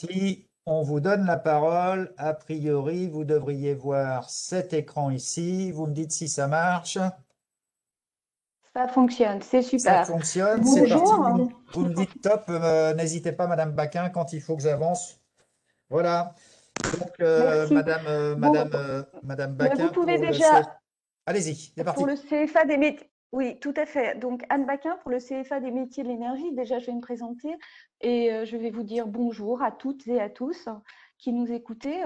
parti. On vous donne la parole. A priori, vous devriez voir cet écran ici. Vous me dites si ça marche. Ça fonctionne, c'est Ça super. fonctionne. C'est parti. Bonjour. Vous me dites top. N'hésitez pas, Madame Baquin, quand il faut que j'avance. Voilà. Donc, Merci. Bon, Madame mais vous Baquin pouvez pour le déjà, CF. Allez-y, c'est pour parti. le CFA des métiers, oui, tout à fait. Donc, Anne Baquin, pour le CFA des métiers de l'énergie, déjà, je vais me présenter et je vais vous dire bonjour à toutes et à tous qui nous écoutez.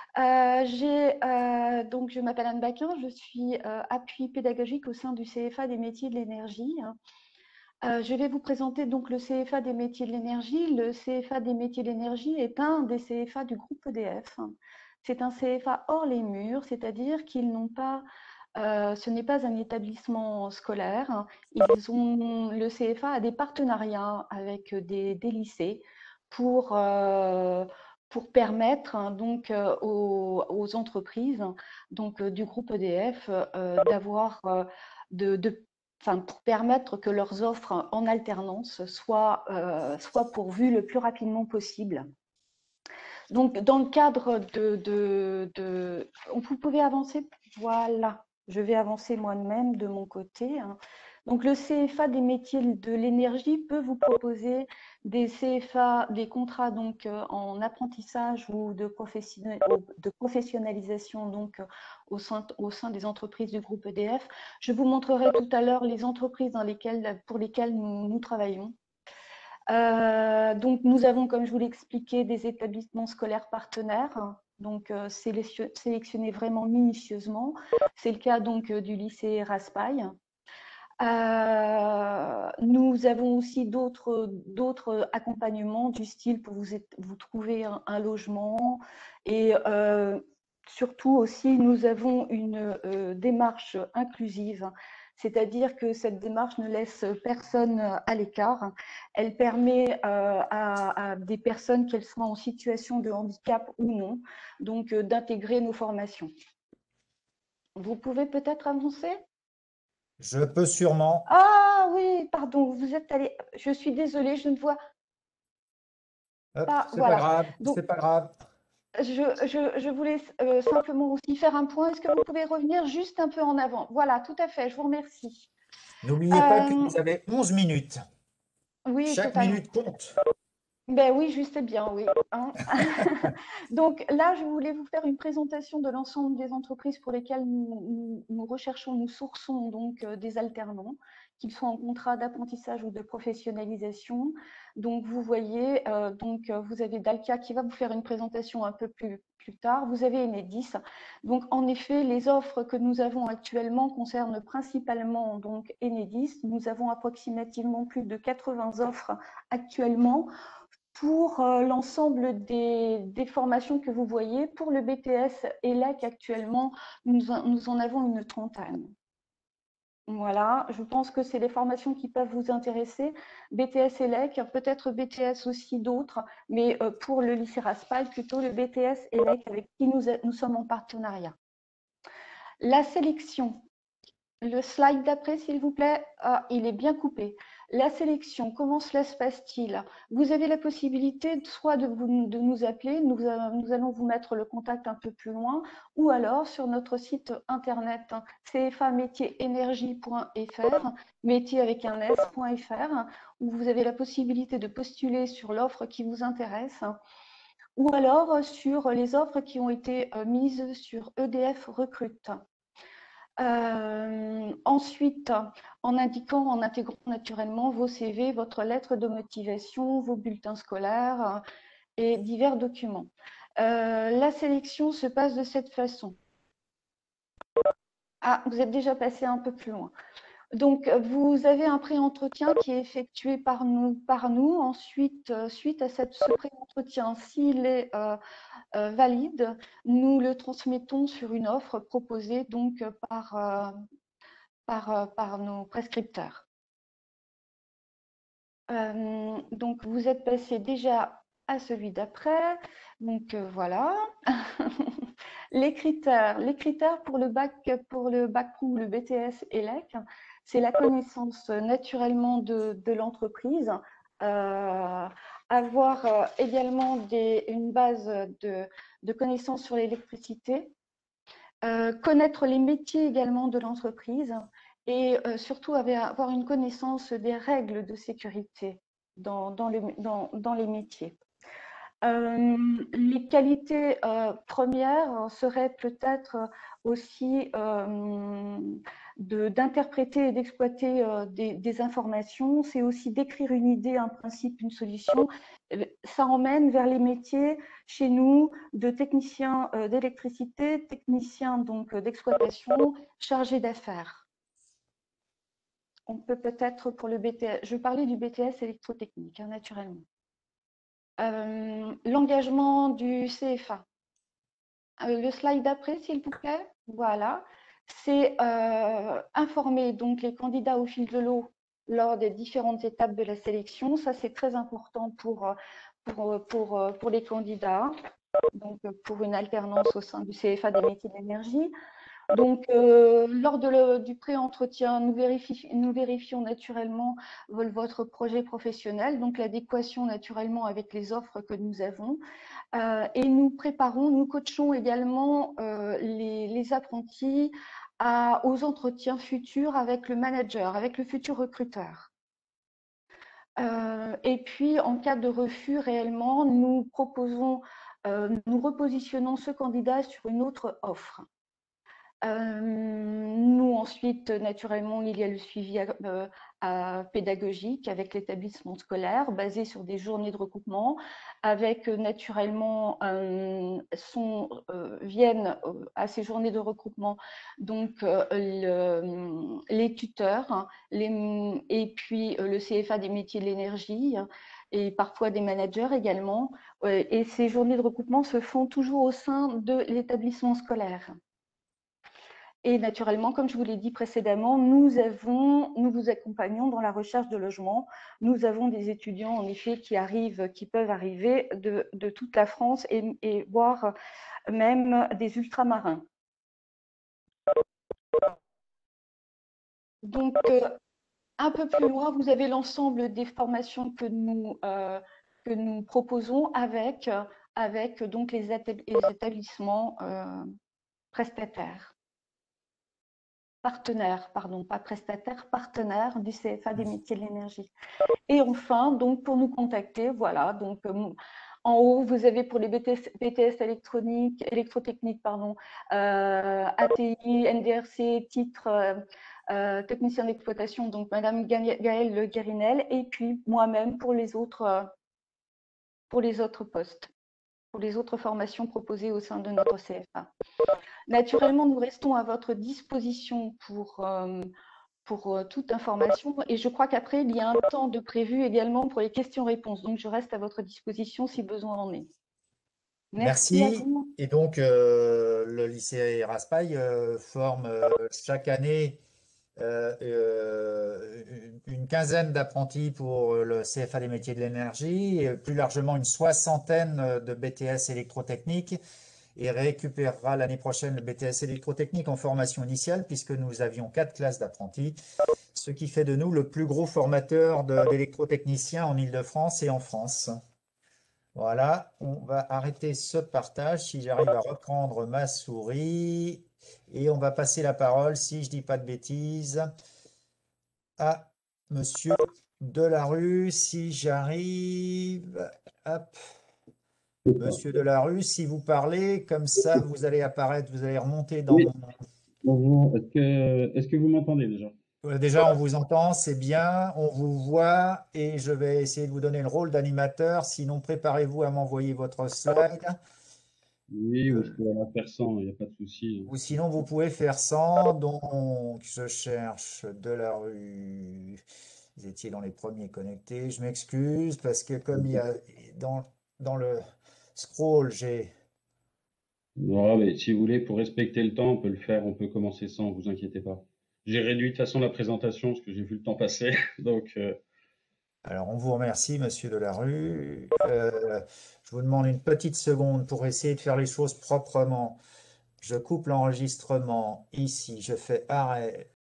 Donc, je m'appelle Anne Baquin, je suis appui pédagogique au sein du CFA des métiers de l'énergie. Je vais vous présenter donc le CFA des métiers de l'énergie. Le CFA des métiers de l'énergie est un des CFA du groupe EDF. C'est un CFA hors les murs, c'est-à-dire qu'ils n'ont pas, ce n'est pas un établissement scolaire. Le CFA a des partenariats avec des lycées pour, pour permettre donc aux entreprises donc du groupe EDF d'avoir enfin, pour permettre que leurs offres en alternance soient pourvues le plus rapidement possible. Donc, dans le cadre vous pouvez avancer, voilà, je vais avancer moi-même de mon côté. Donc, le CFA des métiers de l'énergie peut vous proposer des CFA, des contrats donc en apprentissage ou de professionnalisation donc au sein des entreprises du groupe EDF. Je vous montrerai tout à l'heure les entreprises pour lesquelles nous travaillons. Donc, nous avons, comme je vous l'ai expliqué, des établissements scolaires partenaires, donc sélectionnés vraiment minutieusement. C'est le cas donc du lycée Raspail. Nous avons aussi d'autres accompagnements du style pour vous trouver un logement et surtout aussi nous avons une démarche inclusive, c'est-à-dire que cette démarche ne laisse personne à l'écart. Elle permet à des personnes, qu'elles soient en situation de handicap ou non, donc d'intégrer nos formations. Vous pouvez peut-être avancer? Je peux sûrement. Ah oui, pardon, vous êtes allé. Je suis désolée, je ne vois Hop, pas. c'est pas Voilà. grave, Donc, c'est pas grave. je voulais simplement aussi faire un point. Est-ce que vous pouvez revenir juste un peu en avant? Voilà, tout à fait, je vous remercie. N'oubliez pas que Euh, vous avez 11 minutes. oui, Chaque totalement. minute compte. Ben oui, juste et bien, oui. Hein. Donc là, je voulais vous faire une présentation de l'ensemble des entreprises pour lesquelles nous recherchons, nous sourçons donc des alternants, qu'ils soient en contrat d'apprentissage ou de professionnalisation. Donc vous voyez, vous avez Dalkia qui va vous faire une présentation un peu plus tard. Vous avez Enedis. Donc en effet, les offres que nous avons actuellement concernent principalement donc Enedis. Nous avons approximativement plus de 80 offres actuellement pour l'ensemble des formations que vous voyez. Pour le BTS ELEC actuellement, nous en avons une trentaine. Voilà, je pense que c'est les formations qui peuvent vous intéresser. BTS ELEC, peut-être BTS aussi d'autres, mais pour le lycée Raspail, plutôt le BTS ELEC avec qui nous sommes en partenariat. La sélection. Le slide d'après, s'il vous plaît. Ah, il est bien coupé. La sélection, comment cela se passe-t-il? Vous avez la possibilité soit de nous appeler, nous allons vous mettre le contact un peu plus loin, ou alors sur notre site internet cfamétierénergie.fr, métier avec un s.fr, où vous avez la possibilité de postuler sur l'offre qui vous intéresse, ou alors sur les offres qui ont été mises sur EDF Recrute. Ensuite, en intégrant naturellement vos CV, votre lettre de motivation, vos bulletins scolaires et divers documents. La sélection se passe de cette façon. Ah, vous êtes déjà passé un peu plus loin. Donc, vous avez un pré-entretien qui est effectué par nous. Ensuite, suite à ce pré-entretien, s'il est valide, nous le transmettons sur une offre proposée donc par nos prescripteurs. Donc, vous êtes passé déjà à celui d'après. Donc, voilà. Les critères pour le bac pro, le BTS ELEC, c'est la connaissance naturellement de l'entreprise avoir également une base de connaissances sur l'électricité, connaître les métiers également de l'entreprise et surtout avoir une connaissance des règles de sécurité dans les métiers. Les qualités premières seraient peut-être aussi d'interpréter et d'exploiter des informations. C'est aussi d'écrire une idée, un principe, une solution. Ça emmène vers les métiers chez nous de techniciens d'électricité, techniciens donc d'exploitation, chargés d'affaires. On peut peut-être pour le BTS, je parlais du BTS électrotechnique, hein, naturellement. L'engagement du CFA. Le slide d'après, s'il vous plaît. Voilà. C'est informer donc les candidats au fil de l'eau lors des différentes étapes de la sélection. Ça, c'est très important pour les candidats, donc pour une alternance au sein du CFA des métiers de l'énergie. Donc, lors du pré-entretien, nous vérifions naturellement votre projet professionnel, donc l'adéquation naturellement avec les offres que nous avons. Et nous coachons également les apprentis aux entretiens futurs avec le manager, avec le futur recruteur. Et puis, en cas de refus réellement, nous repositionnons ce candidat sur une autre offre. Nous, ensuite, naturellement, il y a le suivi pédagogique avec l'établissement scolaire basé sur des journées de recoupement avec naturellement viennent à ces journées de recoupement donc les tuteurs et puis le CFA des métiers de l'énergie et parfois des managers également. Et ces journées de recoupement se font toujours au sein de l'établissement scolaire. Et naturellement, comme je vous l'ai dit précédemment, nous vous accompagnons dans la recherche de logement. Nous avons des étudiants, en effet, qui peuvent arriver de toute la France et voire même des ultramarins. Donc, un peu plus loin, vous avez l'ensemble des formations que nous proposons avec donc les établissements prestataires. Partenaires, pardon, pas prestataires, partenaires du CFA des métiers de l'énergie. Et enfin, donc pour nous contacter, voilà, donc en haut, vous avez pour les BTS électrotechnique, pardon, ATI, NDRC, titre technicien d'exploitation, donc Madame Gaëlle Le Guérinel, et puis moi-même pour les autres postes, pour les autres formations proposées au sein de notre CFA. Naturellement, nous restons à votre disposition pour toute information. Et je crois qu'après, il y a un temps de prévu également pour les questions-réponses. Donc, je reste à votre disposition si besoin en est. Merci à Merci. vous. Et donc, le lycée Raspail forme chaque année une quinzaine d'apprentis pour le CFA des métiers de l'énergie, et plus largement une soixantaine de BTS électrotechnique, et récupérera l'année prochaine le BTS électrotechnique en formation initiale, puisque nous avions 4 classes d'apprentis, ce qui fait de nous le plus gros formateur d'électrotechniciens en Île-de-France et en France. Voilà, on va arrêter ce partage si j'arrive à reprendre ma souris, et on va passer la parole, si je dis pas de bêtises, à Monsieur Delarue, si j'arrive. Hop. Monsieur Delarue, si vous parlez, comme ça, vous allez apparaître, vous allez remonter dans Oui, mon... bonjour. Est-ce que vous m'entendez déjà? Déjà, on vous entend, c'est bien, on vous voit, et je vais essayer de vous donner le rôle d'animateur. Sinon, préparez-vous à m'envoyer votre slide. Oui, ou je peux la faire sans, il n'y a pas de souci. Ou sinon, vous pouvez faire sans. Donc, je cherche Delarue. Vous étiez dans les premiers connectés. Je m'excuse parce que comme il y a dans le scroll, j'ai... Voilà, mais si vous voulez, pour respecter le temps, on peut le faire, on peut commencer sans, vous inquiétez pas. J'ai réduit de toute façon la présentation parce que j'ai vu le temps passer. Donc, Alors, on vous remercie, Monsieur Delarue. Je vous demande une petite seconde pour essayer de faire les choses proprement. Je coupe l'enregistrement ici. Je fais arrêt.